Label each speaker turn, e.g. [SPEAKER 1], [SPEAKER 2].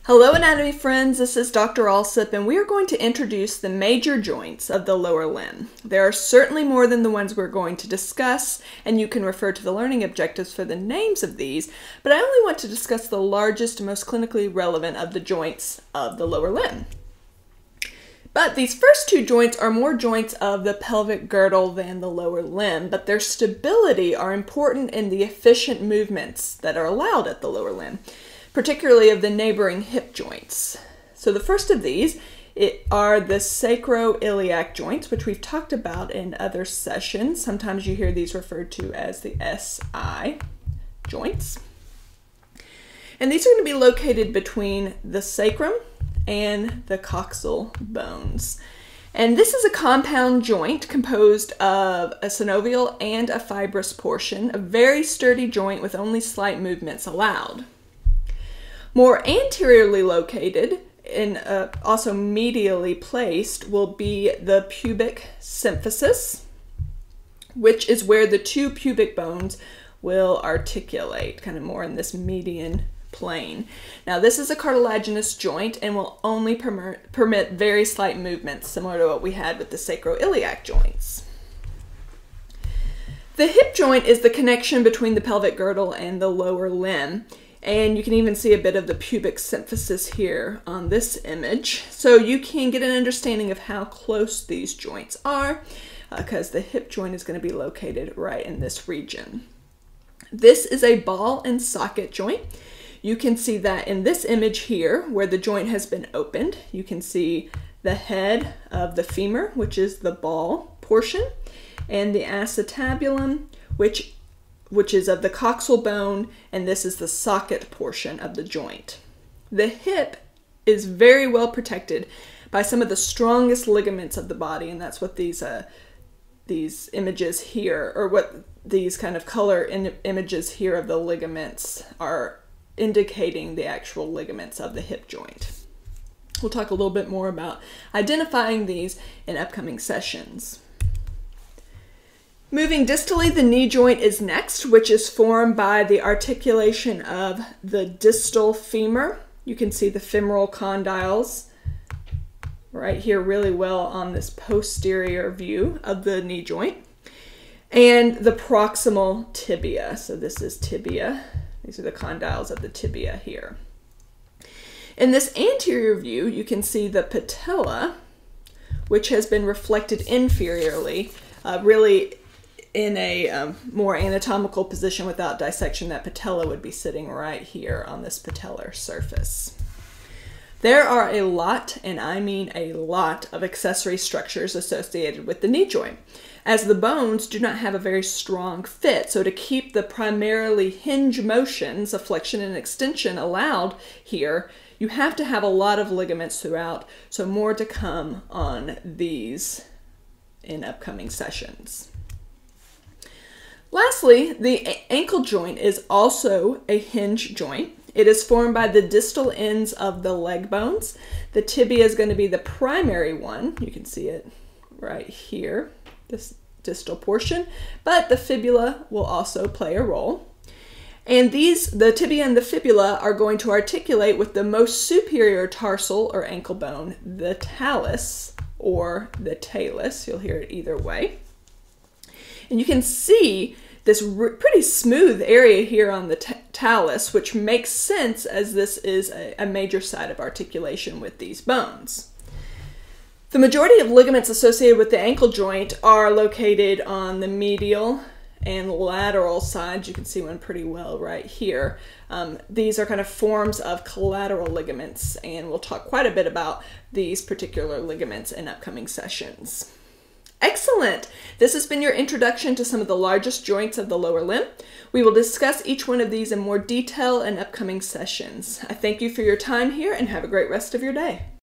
[SPEAKER 1] Hello anatomy friends, this is Dr. Alsup and we are going to introduce the major joints of the lower limb. There are certainly more than the ones we're going to discuss, and you can refer to the learning objectives for the names of these, but I only want to discuss the largest and most clinically relevant of the joints of the lower limb. But these first two joints are more joints of the pelvic girdle than the lower limb, but their stability are important in the efficient movements that are allowed at the lower limb, particularly of the neighboring hip joints. So the first of these are the sacroiliac joints, which we've talked about in other sessions. Sometimes you hear these referred to as the SI joints. And these are going to be located between the sacrum and the coxal bones. And this is a compound joint composed of a synovial and a fibrous portion, a very sturdy joint with only slight movements allowed. More anteriorly located and also medially placed will be the pubic symphysis, which is where the two pubic bones will articulate, kind of more in this median plane. Now this is a cartilaginous joint and will only permit very slight movements, similar to what we had with the sacroiliac joints. The hip joint is the connection between the pelvic girdle and the lower limb. And you can even see a bit of the pubic symphysis here on this image. So you can get an understanding of how close these joints are, because the hip joint is going to be located right in this region. This is a ball and socket joint. You can see that in this image here, where the joint has been opened. You can see the head of the femur, which is the ball portion, and the acetabulum, which is of the coxal bone, and this is the socket portion of the joint. The hip is very well protected by some of the strongest ligaments of the body, and that's what these images here, or what these kind of color images here of the ligaments are indicating, the actual ligaments of the hip joint. We'll talk a little bit more about identifying these in upcoming sessions. Moving distally, the knee joint is next, which is formed by the articulation of the distal femur. You can see the femoral condyles right here really well on this posterior view of the knee joint. And the proximal tibia. So this is tibia. These are the condyles of the tibia here. In this anterior view, you can see the patella, which has been reflected inferiorly, really in a more anatomical position without dissection. That patella would be sitting right here on this patellar surface. There are a lot, and I mean a lot, of accessory structures associated with the knee joint, as the bones do not have a very strong fit. So to keep the primarily hinge motions of flexion and extension allowed here, you have to have a lot of ligaments throughout. So more to come on these in upcoming sessions. Lastly, the ankle joint is also a hinge joint. It is formed by the distal ends of the leg bones. The tibia is going to be the primary one. You can see it right here, this distal portion, but the fibula will also play a role. And the tibia and the fibula are going to articulate with the most superior tarsal or ankle bone, the talus or the talus. You'll hear it either way. And you can see this pretty smooth area here on the talus, which makes sense as this is a major site of articulation with these bones. The majority of ligaments associated with the ankle joint are located on the medial and lateral sides. You can see one pretty well right here. These are kind of forms of collateral ligaments, and we'll talk quite a bit about these particular ligaments in upcoming sessions. Excellent! This has been your introduction to some of the largest joints of the lower limb. We will discuss each one of these in more detail in upcoming sessions. I thank you for your time here and have a great rest of your day.